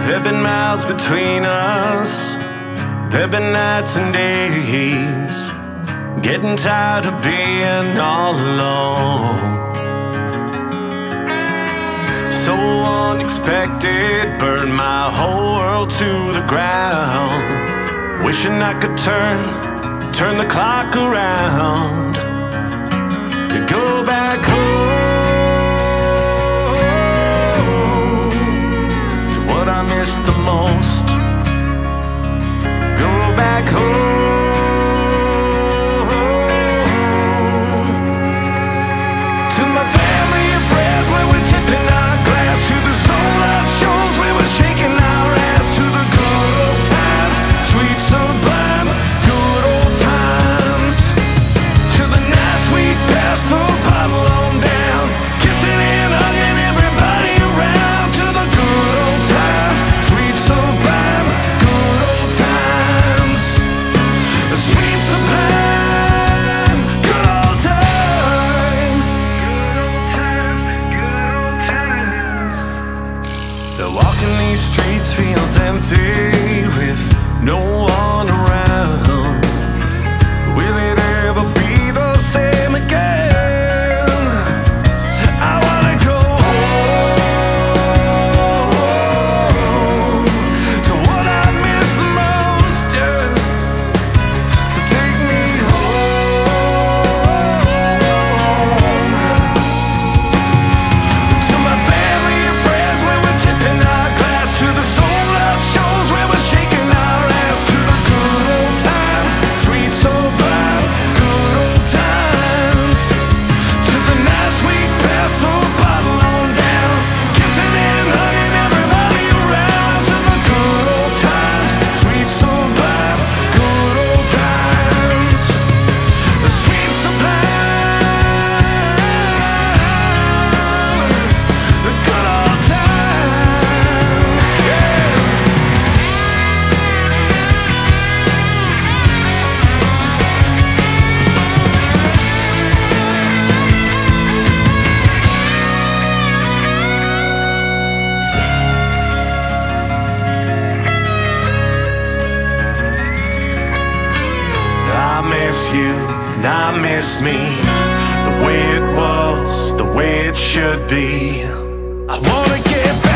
There've been miles between us, there've been nights and days, getting tired of being all alone. So unexpected, burned my whole world to the ground. Wishing I could turn the clock around to go back home to what I miss the most. Go back home to my family and friends, where we're tipping our glass to the sold-out shows, where we're shaking our ass to the good old times, sweet sublime good old times, to the nights we passed the bottle on down, kissing and hugging everybody around, to the good old times, sweet sublime good old times, the sweet sublime good old times, good old times, good old times. The walking these streets feels empty with no one around. Will it ever be the same again? I wanna go home to what I miss the most, yeah. So take me home to my family and friends, where we're tipping our glass to the sold-out shows, where we're shaking our ass to the good old times, sweet sublime good old times, to the nights we passed the bottle on down, kissing and hugging everybody around, to the good old times, sweet sublime good old times, the sweet sublime, the good old times, yeah. I miss you and I miss me, the way it was, the way it should be. I wanna get